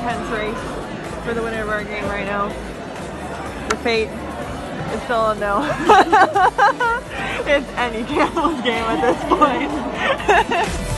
intense race for the winner of our game right now. The fate is still unknown. It's any Camel's game at this point.